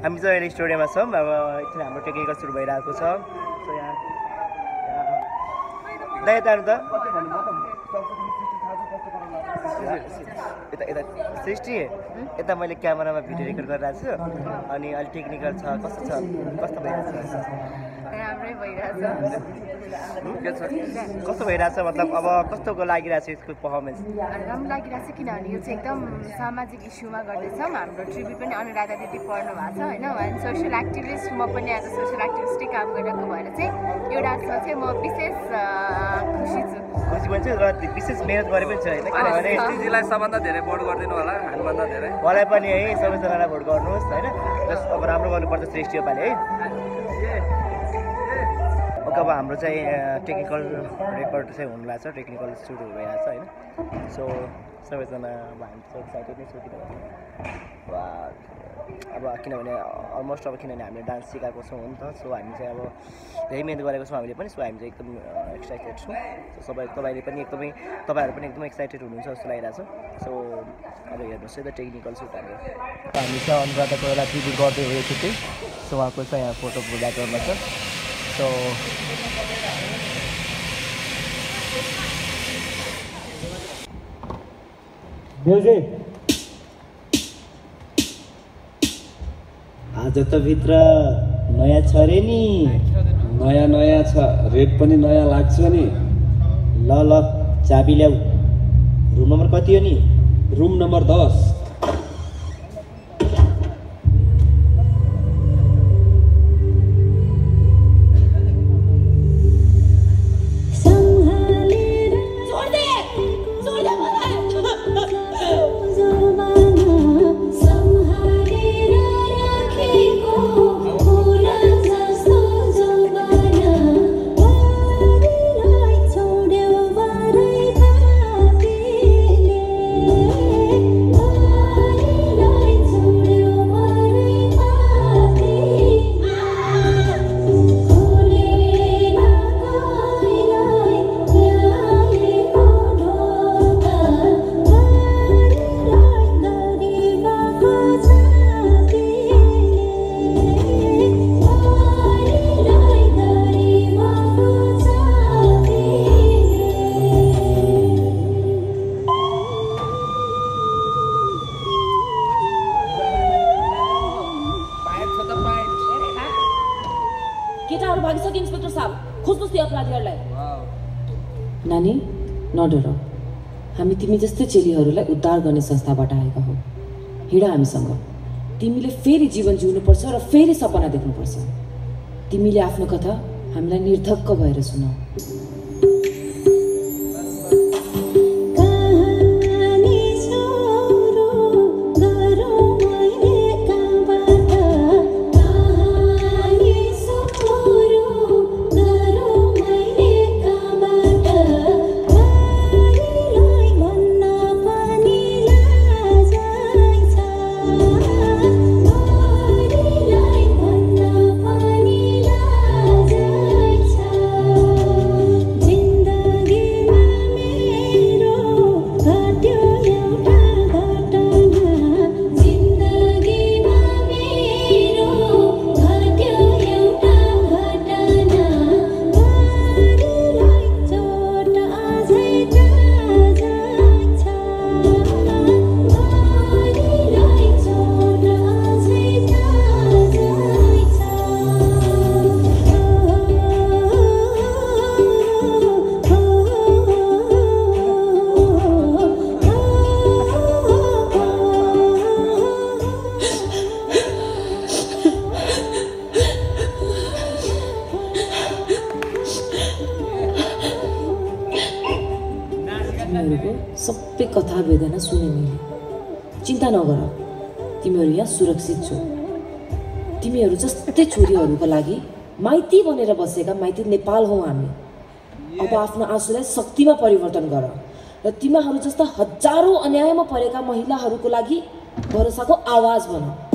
हामी चाहिँ अहिले स्टुडियोमा छौँ। अब एकछिन हाम्रो टेक्निकल सुरु भइरहेको छ। सो यहाँ यता त यता सृष्टि यता मैले क्यामेरामा भिडियो रेकर्ड गरिरहेको छु अनि अलि टेक्निकल छ कस्तो भइरहेको छ? राम्रै भइरहेछ। कस्तो भइरहेछ मतलब अब कस्तोको लागिरहेछ यसको पर्फर्मेन्स? राम्रो लागिरहेछ किनभने यो चाहिँ एकदम सामाजिक इस्युमा गर्दैछौँ। हाम्रो ट्रिब्युट पनि अनुराधा दिदी पढ्नु भएको छ होइन, उहाँ सोसियल एक्टिभिस्ट, म पनि एज अ सोसियल एक्टिभिस्टै काम गरिरहेको भएर चाहिँ यो डान्समा चाहिँ म विशेष खुसी छु। खुसी पनि छु र विशेष मेहनत गरे पनि छ होइन, किनभने सृष्टिजीलाई सबभन्दा धेरै भोट गरिदिनु होला, हामीभन्दा धेरै मलाई पनि है सबैजनालाई भोट गर्नुहोस् होइन। अब राम्रो गर्नुपर्छ सृष्टि योपालि है। अब हाम्रो चाहिँ टेक्निकल रेकर्ड चाहिँ हुनुभएको छ, टेक्निकल सुट भइरहेको छ होइन। सो सबैजना अब हामी चाहिँ एक्साइटेड नै छौँ अब किनभने अलमोस्ट अब किनभने हामीले डान्स सिकाएको छौँ नि त। सो हामी चाहिँ अब धेरै मिहिनेत गरेको छौँ हामीले पनि। सो हामी चाहिँ एकदम एक्साइटेड छौँ। सो तपाईँहरू पनि एकदमै एक्साइटेड हुनुहुन्छ जस्तो लागिरहेको छ। सो अब हेर्नुहोस् है त टेक्निकल सुट हामी चाहिँ अनुराधाको एउटा ट्रिब्युट गर्दै हो एकचोटि। सो उहाँको चाहिँ यहाँ फोटो ब्याकग्राउन्डमा छ। सो आज त भित्र नयाँ छ रे नि। नयाँ छ, रेट पनि नयाँ लाग्छ नि। ल चाबी ल्याऊ। रुम नम्बर कति हो नि? Room number 10। केटाहरू भागिसके इन्स्पेक्टर साहब, खोज्नुहोस् ती अपराधीहरूलाई। नानी नडर, हामी तिमी जस्तै चेलीहरूलाई उद्धार गर्ने संस्थाबाट आएका हौ। हिँड हामीसँग। तिमीले फेरि जीवन जिउनुपर्छ र फेरि सपना देख्नुपर्छ। तिमीले आफ्नो कथा हामीलाई निर्धक्क भएर सुनाऊ। सबै कथा वेदना सुने मैले। चिन्ता नगर, तिमीहरू यहाँ सुरक्षित छौ। तिमीहरू जस्तै छोरीहरूको लागि माइती बनेर बसेका माइती नेपाल हौ हामी। अब आफ्नो आँसुलाई शक्तिमा परिवर्तन गर र तिमीहरू जस्ता हजारौं अन्यायमा परेका महिलाहरूको लागि भरोसाको आवाज बन।